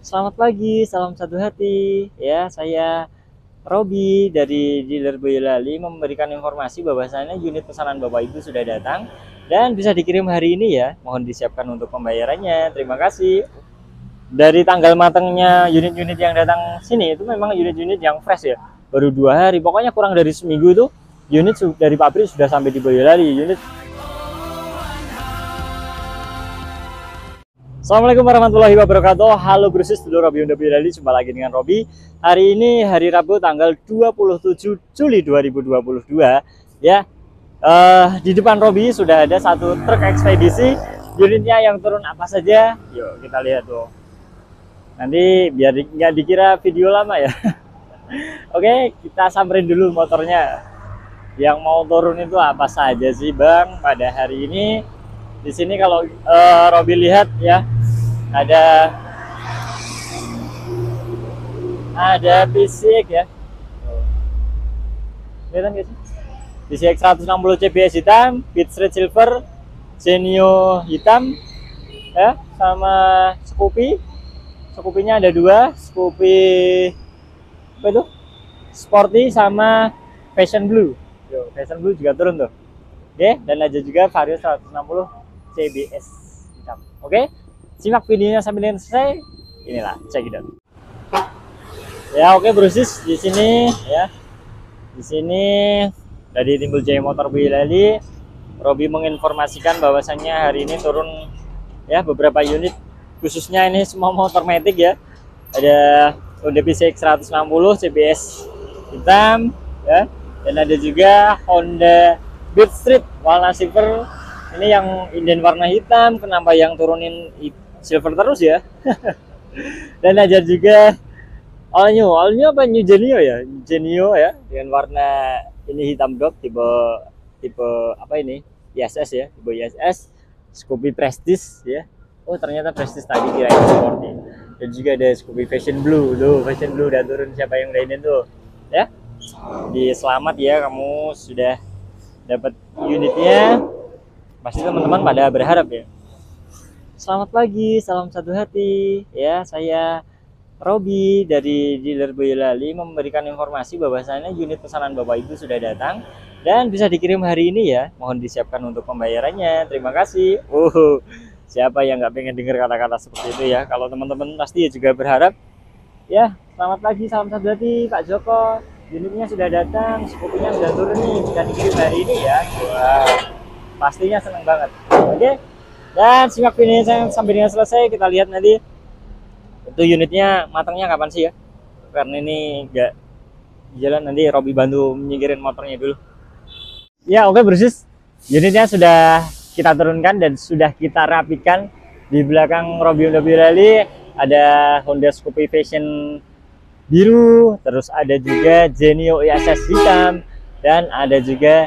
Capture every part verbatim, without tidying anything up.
Selamat pagi, salam satu hati. Ya, saya Robi dari dealer Boyolali memberikan informasi bahwasanya unit pesanan Bapak Ibu sudah datang dan bisa dikirim hari ini ya. Mohon disiapkan untuk pembayarannya. Terima kasih. Dari tanggal matangnya unit-unit yang datang sini itu memang unit-unit yang fresh ya. Baru dua hari, pokoknya kurang dari seminggu itu unit dari pabrik sudah sampai di Boyolali. Unit Assalamualaikum warahmatullahi wabarakatuh. Halo Brusis, dulu Robi Honda Boyolali. Jumpa lagi dengan Robi. Hari ini hari Rabu tanggal dua puluh tujuh Juli dua ribu dua puluh dua. Ya, uh, di depan Robi sudah ada satu truk ekspedisi. Unitnya yang turun apa saja? Yuk kita lihat tuh. Nanti biar nggak dikira video lama ya. Oke, kita samperin dulu motornya. Yang mau turun itu apa saja sih Bang pada hari ini? Di sini kalau uh, Robi lihat ya, ada ada Pisik ya, kelihatan guys, Pisik seratus enam puluh C B S hitam, Beat Street Silver, Genio hitam ya, sama Scoopy. Scoopy-nya ada dua, Scoopy apa itu? Sporty sama Fashion Blue. Yo, Fashion Blue juga turun tuh. Oke, dan ada juga Vario seratus enam puluh C B S hitam. Oke, simak videonya sampai dengan selesai. Inilah, check it out. Ya, oke Brusis, di sini ya. Di sini dari Timbul Jaya Motor Boyolali, Robi menginformasikan bahwasannya hari ini turun ya beberapa unit, khususnya ini semua motor matic ya. Ada Honda Pisik seratus enam puluh C B S hitam ya, dan ada juga Honda Beat Street warna silver. Ini yang inden warna hitam, kenapa yang turunin silver terus ya? Dan ada juga all new, all new apa New Genio ya? Genio ya, dengan warna ini hitam dot, tipe tipe apa ini? I S S ya, tipe I S S. Scoopy Prestige ya. Oh ternyata Prestige tadi kirain Sporty. Dan juga ada Scoopy Fashion Blue, tuh Fashion Blue udah turun, siapa yang udah ini tuh? Ya, di selamat ya, kamu sudah dapat unitnya. Pasti teman-teman pada berharap ya. Selamat pagi, salam satu hati. Ya, saya Robi dari dealer Boyolali memberikan informasi bahwasanya unit pesanan Bapak Ibu sudah datang dan bisa dikirim hari ini ya. Mohon disiapkan untuk pembayarannya. Terima kasih. Oh, siapa yang nggak pengen dengar kata-kata seperti itu ya? Kalau teman-teman pasti juga berharap. Ya, selamat pagi, salam satu hati, Pak Joko. Unitnya sudah datang, Scoopy-nya sudah turun nih, bisa dikirim hari ini ya. Wow. Pastinya senang banget. Oke, dan simak video saya sampai dengan selesai. Kita lihat nanti itu unitnya matangnya kapan sih ya, karena ini enggak jalan. Nanti Robi bantu menyingkirin motornya dulu ya. Oke Brusis, unitnya sudah kita turunkan dan sudah kita rapikan. Di belakang Robi Honda Boyolali ada Honda Scoopy Fashion biru, terus ada juga Genio I S S hitam, dan ada juga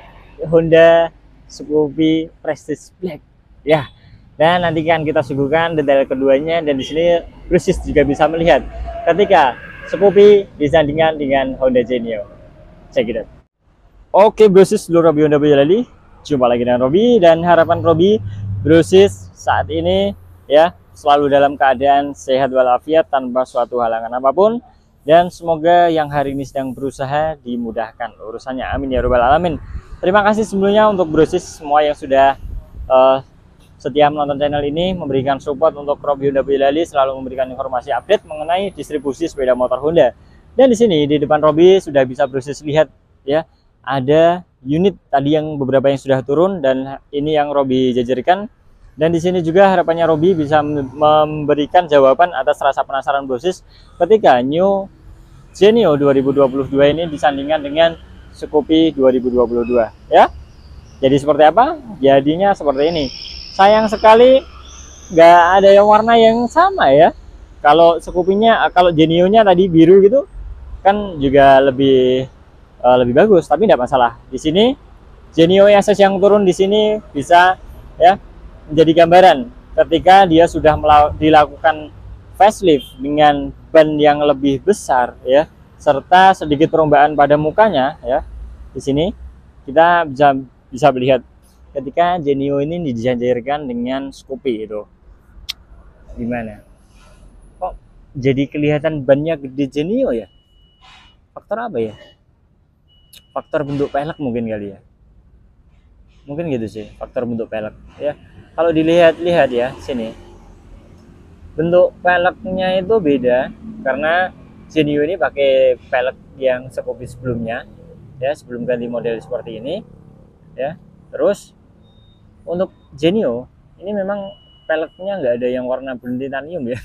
Honda Scoopy Prestige Black ya. Dan nanti kan kita suguhkan detail keduanya, dan di sini Brusis juga bisa melihat ketika Scoopy disandingkan dengan Honda Genio. Check it out. Oke Brusis, seluruh Robi Honda Boyolali, jumpa lagi dengan Robi, dan harapan Robi Brusis saat ini ya selalu dalam keadaan sehat walafiat tanpa suatu halangan apapun, dan semoga yang hari ini sedang berusaha dimudahkan urusannya, amin ya robbal alamin. Terima kasih sebelumnya untuk Brusis semua yang sudah uh, setia menonton channel ini, memberikan support untuk Robi Honda Boyolali, selalu memberikan informasi update mengenai distribusi sepeda motor Honda. Dan di sini di depan Robi sudah bisa Brusis lihat ya, ada unit tadi yang beberapa yang sudah turun, dan ini yang Robi jajarkan. Dan di sini juga harapannya Robi bisa memberikan jawaban atas rasa penasaran Brusis ketika New Genio dua ribu dua puluh dua ini disandingkan dengan Scoopy dua ribu dua puluh dua ya. Jadi seperti apa? Jadinya seperti ini. Sayang sekali nggak ada yang warna yang sama ya. Kalau Scoopy-nya, kalau Genio-nya tadi biru gitu kan juga lebih uh, lebih bagus, tapi tidak masalah. Di sini Genio I S S yang turun di sini bisa ya menjadi gambaran ketika dia sudah dilakukan facelift dengan ban yang lebih besar ya, serta sedikit perubahan pada mukanya ya. Di sini kita bisa bisa melihat ketika Genio ini dijajarkan dengan Scoopy itu gimana, kok jadi kelihatan bannya gede Genio ya? Faktor apa ya? Faktor bentuk pelek mungkin kali ya. Mungkin gitu sih, faktor bentuk pelek ya. Kalau dilihat-lihat ya sini, bentuk peleknya itu beda karena Genio ini pakai pelek yang Scoopy sebelumnya ya, sebelum ganti model seperti ini ya. Terus untuk Genio ini memang peleknya nggak ada yang warna blend titanium ya.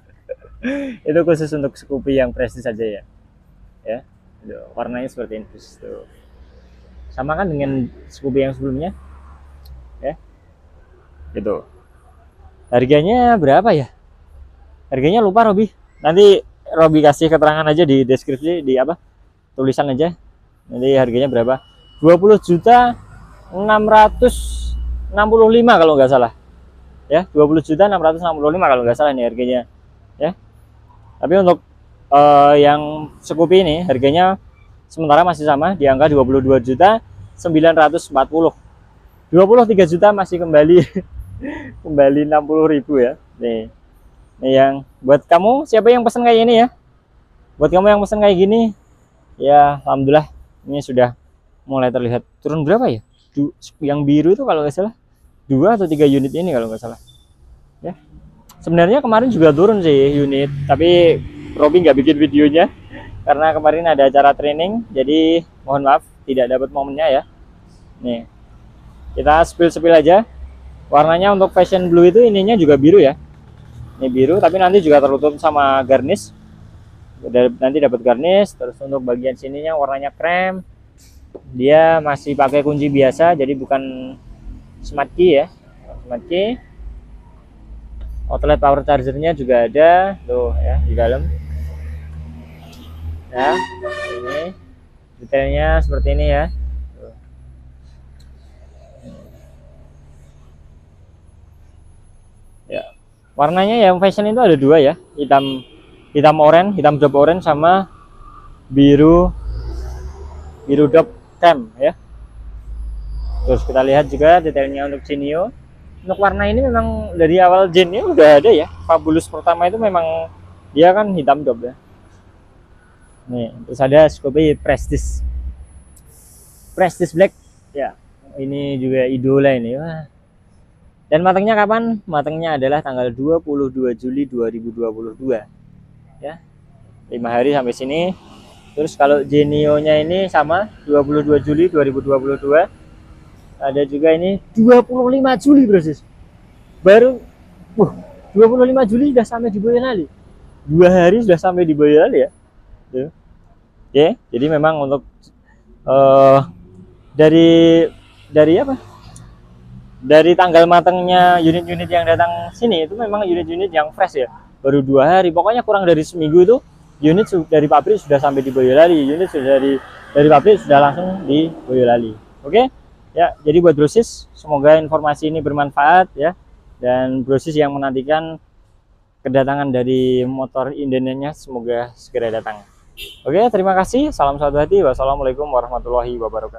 Itu khusus untuk Scoopy yang prestis saja ya. Ya, warnanya seperti ini tuh. Sama kan dengan Scoopy yang sebelumnya ya. Gitu. Harganya berapa ya? Harganya lupa Robi. Nanti Robi kasih keterangan aja di deskripsi, di apa? Tulisan aja. Nanti harganya berapa? dua puluh juta enam ratus enam puluh lima kalau nggak salah. Ya, dua puluh juta enam ratus enam puluh lima kalau nggak salah ini harganya. Ya. Tapi untuk uh, yang Scoopy ini harganya sementara masih sama di angka dua puluh dua juta sembilan ratus empat puluh. dua puluh tiga juta masih kembali kembali enam puluh ribu ya. Nih. Nih yang buat kamu siapa yang pesan kayak ini ya? Buat kamu yang pesan kayak gini ya alhamdulillah ini sudah mulai terlihat. Turun berapa ya? Du, yang biru itu kalau nggak salah dua atau tiga unit ini kalau nggak salah. Ya. Sebenarnya kemarin juga turun sih unit, tapi Robi nggak bikin videonya karena kemarin ada acara training, jadi mohon maaf tidak dapat momennya ya. Nih, kita spill-spill aja. Warnanya untuk fashion blue itu ininya juga biru ya. Ini biru, tapi nanti juga tertutup sama garnish. Nanti dapat garnish. Terus untuk bagian sininya warnanya krem. Dia masih pakai kunci biasa, jadi bukan smart key ya. Smart key. Outlet power chargernya juga ada, tuh ya di dalam. Ya, ini detailnya seperti ini ya. Tuh. Ya, warnanya yang fashion itu ada dua ya, hitam hitam oranye, hitam drop orange sama biru biru drop krem ya. Terus kita lihat juga detailnya untuk Genio. Untuk warna ini memang dari awal Genio udah ada ya. Fabulous pertama itu memang dia kan hitam drop ya. Nih, terus ada Scoopy Prestige. Prestige Black ya. Ini juga idola ini. Wah. Dan matangnya kapan? Matangnya adalah tanggal dua puluh dua Juli dua ribu dua puluh dua. Ya. lima hari sampai sini. Terus kalau Genio-nya ini sama dua puluh dua Juli dua ribu dua puluh dua. Ada juga ini dua puluh lima Juli proses. Baru uh, dua puluh lima Juli sudah sampai di Boyolali. Dua hari sudah sampai di Boyolali ya. Tuh. Oke, jadi memang untuk uh, dari dari apa? Dari tanggal matangnya unit-unit yang datang sini itu memang unit-unit yang fresh ya. Baru dua hari, pokoknya kurang dari seminggu itu unit dari pabrik sudah sampai di Boyolali. Unit sudah dari dari pabrik sudah langsung di Boyolali. Oke? Ya, jadi buat brosis, semoga informasi ini bermanfaat ya. Dan brosis yang menantikan kedatangan dari motor Indennya semoga segera datang. Oke, terima kasih. Salam satu hati. Wassalamualaikum warahmatullahi wabarakatuh.